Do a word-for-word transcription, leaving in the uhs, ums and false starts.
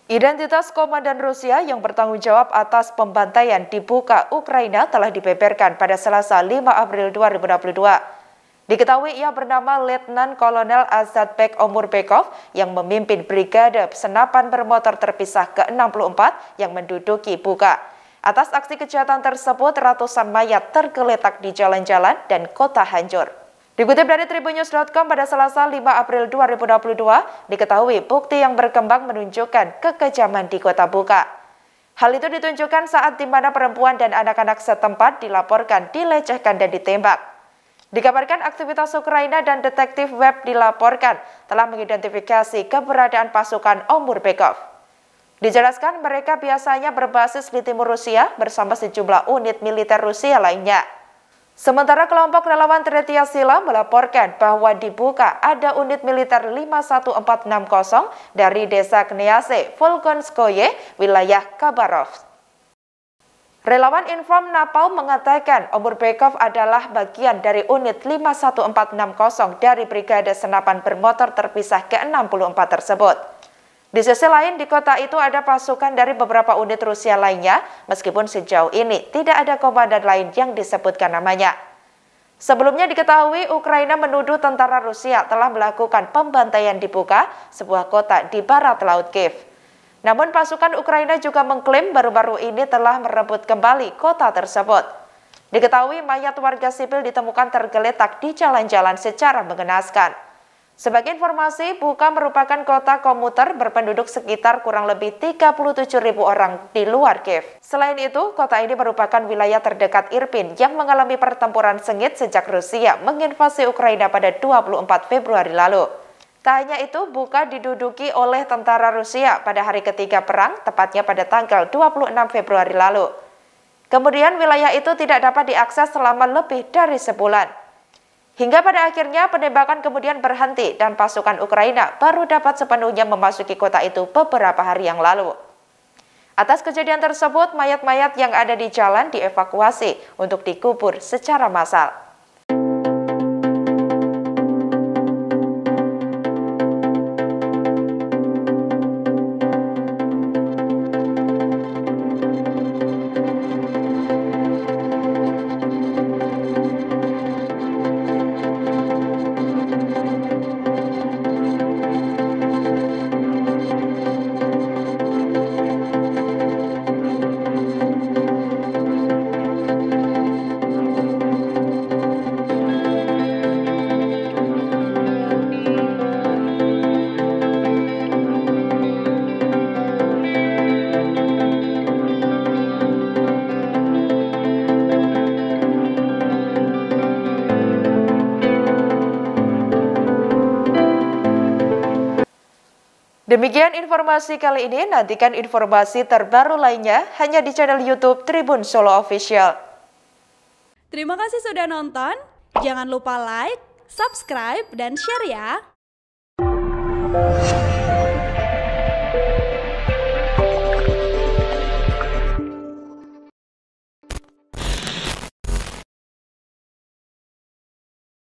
Identitas komandan Rusia yang bertanggung jawab atas pembantaian di Bucha, Ukraina telah dibeberkan pada Selasa lima April dua ribu dua puluh dua. Diketahui ia bernama Letnan Kolonel Azatbek Omurbekov yang memimpin Brigade Senapan Bermotor Terpisah ke enam puluh empat yang menduduki Bucha. Atas aksi kejahatan tersebut, ratusan mayat tergeletak di jalan-jalan dan kota hancur. Dikutip dari tribunnews dot com pada Selasa lima April dua ribu dua puluh dua, diketahui bukti yang berkembang menunjukkan kekejaman di kota Bucha. Hal itu ditunjukkan saat di mana perempuan dan anak-anak setempat dilaporkan dilecehkan dan ditembak. Dikabarkan aktivitas Ukraina dan detektif web dilaporkan telah mengidentifikasi keberadaan pasukan Omurbekov. Dijelaskan mereka biasanya berbasis di timur Rusia bersama sejumlah unit militer Rusia lainnya. Sementara kelompok relawan Tretia Sila melaporkan bahwa di Bucha ada unit militer lima satu empat enam nol dari desa Knease, Volgonskoye, wilayah Khabarovsk. Relawan Inform Napalm mengatakan Omurbekov adalah bagian dari unit lima satu empat enam nol dari Brigade Senapan Bermotor Terpisah ke enam puluh empat tersebut. Di sisi lain, di kota itu ada pasukan dari beberapa unit Rusia lainnya, meskipun sejauh ini tidak ada komandan lain yang disebutkan namanya. Sebelumnya diketahui Ukraina menuduh tentara Rusia telah melakukan pembantaian di Bucha, sebuah kota di barat laut Kiev. Namun pasukan Ukraina juga mengklaim baru-baru ini telah merebut kembali kota tersebut. Diketahui mayat warga sipil ditemukan tergeletak di jalan-jalan secara mengenaskan. Sebagai informasi, Bucha merupakan kota komuter berpenduduk sekitar kurang lebih tiga puluh tujuh ribu orang di luar Kiev. Selain itu, kota ini merupakan wilayah terdekat Irpin yang mengalami pertempuran sengit sejak Rusia menginvasi Ukraina pada dua puluh empat Februari lalu. Tak hanya itu, Bucha diduduki oleh tentara Rusia pada hari ketiga perang, tepatnya pada tanggal dua puluh enam Februari lalu. Kemudian wilayah itu tidak dapat diakses selama lebih dari sebulan. Hingga pada akhirnya penembakan kemudian berhenti dan pasukan Ukraina baru dapat sepenuhnya memasuki kota itu beberapa hari yang lalu. Atas kejadian tersebut, mayat-mayat yang ada di jalan dievakuasi untuk dikubur secara massal. Demikian informasi kali ini, nantikan informasi terbaru lainnya hanya di channel YouTube Tribun Solo Official. Terima kasih sudah nonton, jangan lupa like, subscribe, dan share ya!